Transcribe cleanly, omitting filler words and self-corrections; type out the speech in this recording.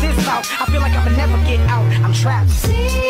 this out. I feel like I'ma never get out. I'm trapped.